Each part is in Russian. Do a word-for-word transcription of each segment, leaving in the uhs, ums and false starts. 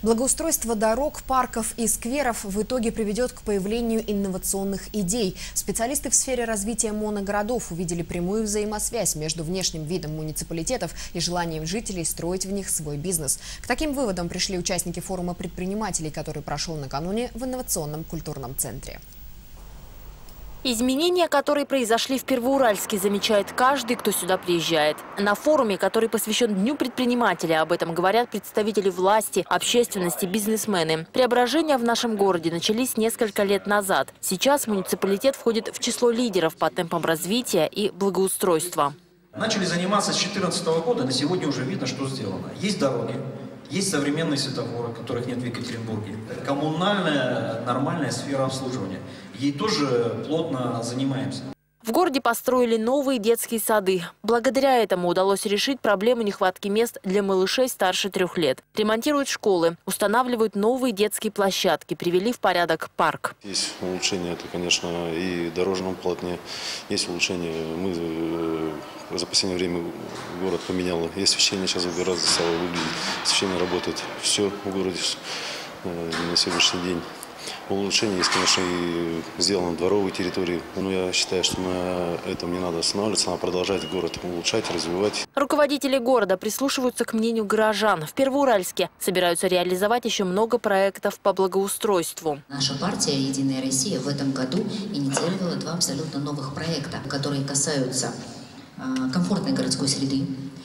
Благоустройство дорог, парков и скверов в итоге приведет к появлению инновационных идей. Специалисты в сфере развития моногородов увидели прямую взаимосвязь между внешним видом муниципалитетов и желанием жителей строить в них свой бизнес. К таким выводам пришли участники форума предпринимателей, который прошел накануне в инновационном культурном центре. Изменения, которые произошли в Первоуральске, замечает каждый, кто сюда приезжает. На форуме, который посвящен Дню предпринимателя, об этом говорят представители власти, общественности, бизнесмены. Преображения в нашем городе начались несколько лет назад. Сейчас муниципалитет входит в число лидеров по темпам развития и благоустройства. Начали заниматься с две тысячи четырнадцатого года, на сегодня уже видно, что сделано. Есть дороги, есть современные светофоры, которых нет в Екатеринбурге. Коммунальная, нормальная сфера обслуживания. Ей тоже плотно занимаемся. В городе построили новые детские сады. Благодаря этому удалось решить проблему нехватки мест для малышей старше трех лет. Ремонтируют школы, устанавливают новые детские площадки, привели в порядок парк. Есть улучшения, это, конечно, и в дорожном полотне. Есть улучшения. Мы за последнее время город поменял. И освещение сейчас гораздо стало выглядеть. Освещение работает все в городе на сегодняшний день. Улучшение есть, конечно, и сделано дворовой территории. Но я считаю, что на этом не надо останавливаться, надо продолжать город улучшать, развивать. Руководители города прислушиваются к мнению горожан. В Первоуральске собираются реализовать еще много проектов по благоустройству. Наша партия «Единая Россия» в этом году инициировала два абсолютно новых проекта, которые касаются комфортной городской среды.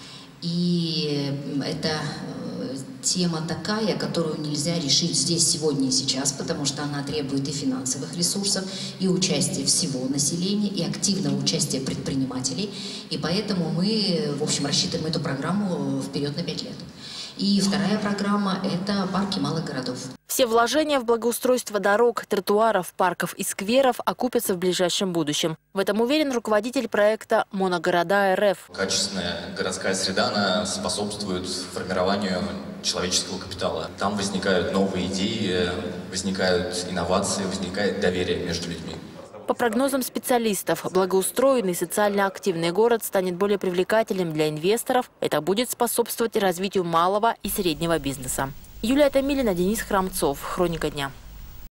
И это тема такая, которую нельзя решить здесь, сегодня и сейчас, потому что она требует и финансовых ресурсов, и участия всего населения, и активного участия предпринимателей. И поэтому мы, в общем, рассчитываем эту программу вперед на пять лет. И вторая программа – это парки малых городов. Все вложения в благоустройство дорог, тротуаров, парков и скверов окупятся в ближайшем будущем. В этом уверен руководитель проекта «Моногорода РФ». Качественная городская среда она способствует формированию человеческого капитала. Там возникают новые идеи, возникают инновации, возникает доверие между людьми. По прогнозам специалистов, благоустроенный социально активный город станет более привлекательным для инвесторов. Это будет способствовать развитию малого и среднего бизнеса. Юлия Томилина, Денис Храмцов. Хроника дня.